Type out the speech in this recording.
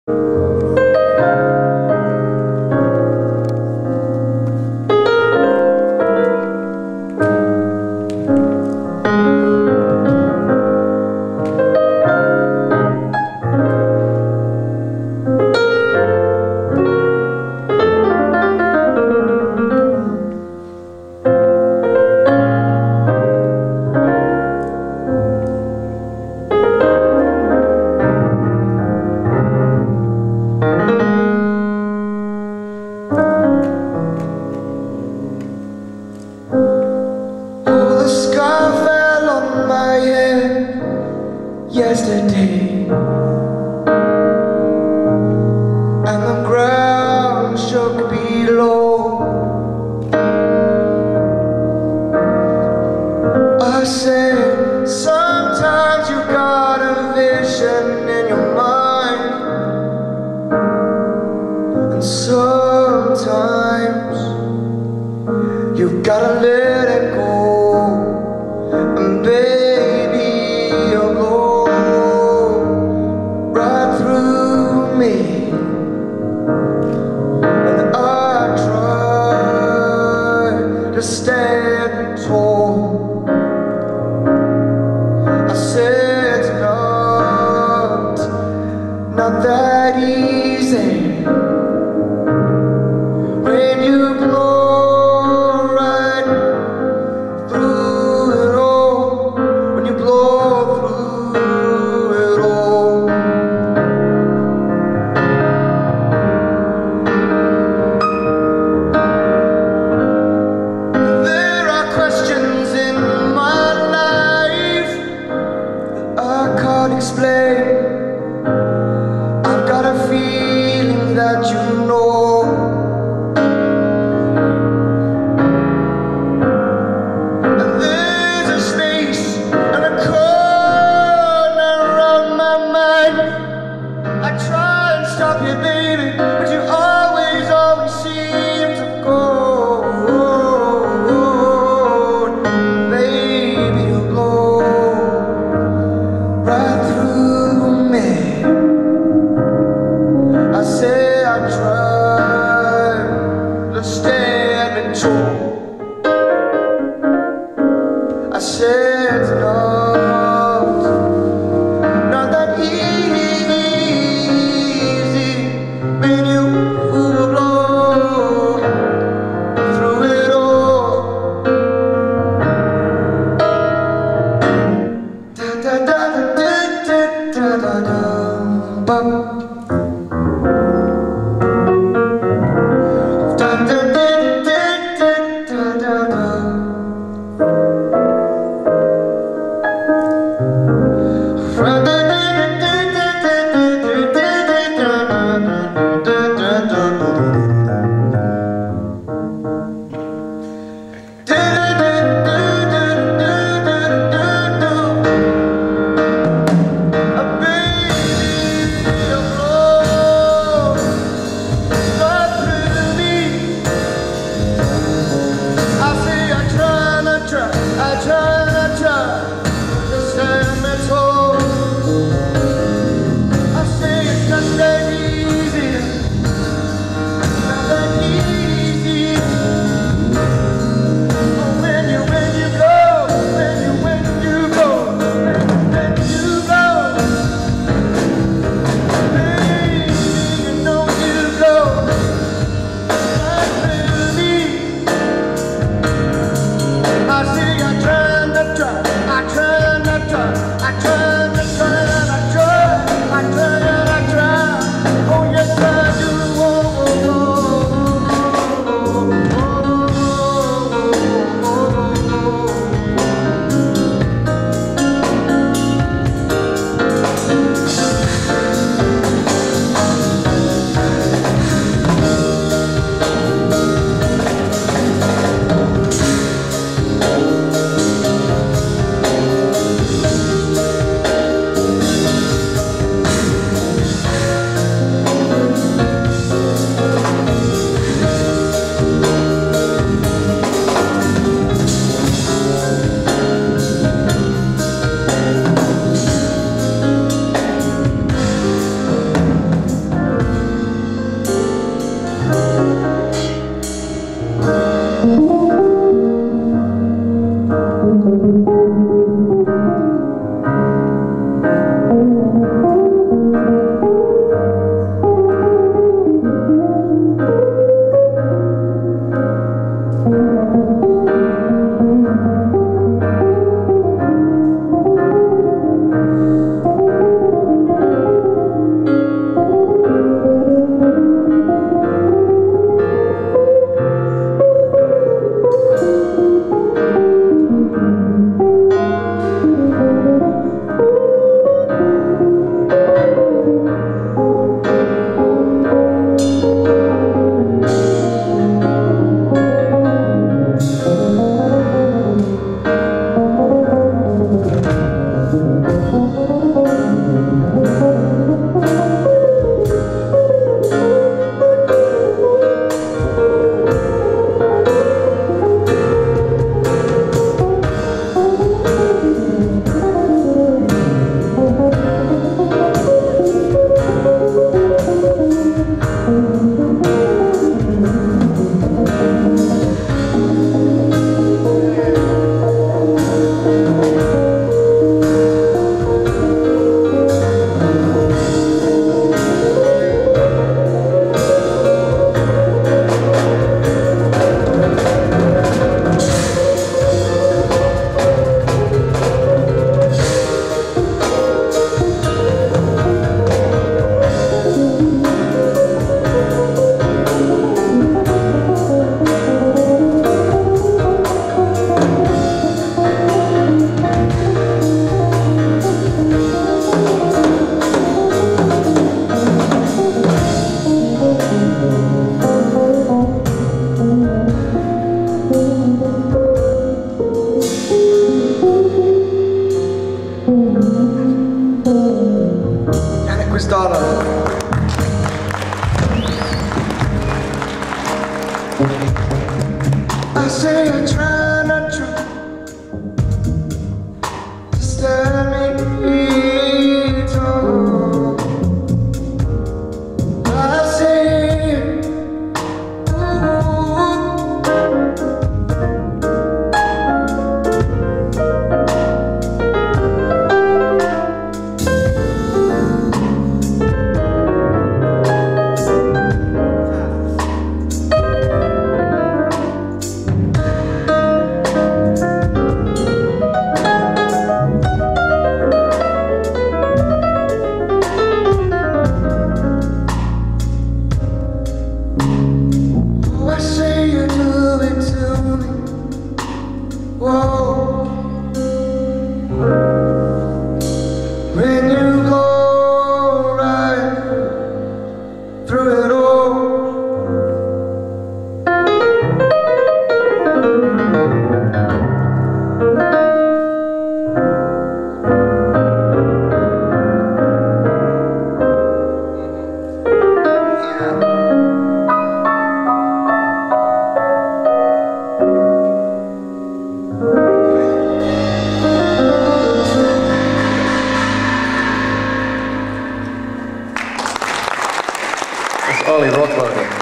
Yesterday, and the ground shook below. I said, sometimes you got a vision in your mind, and sometimes you gotta let it go. And baby, you'll go right through me. And I tried to stand tall. I said it's not that easy when you blow right through it all. When you blow through it all. There are questions in my life that I can't explain. I've got a feeling that you know. I say I try not to stand me tall. I say, whoa, when you go right through it all. Oli Rottweiler.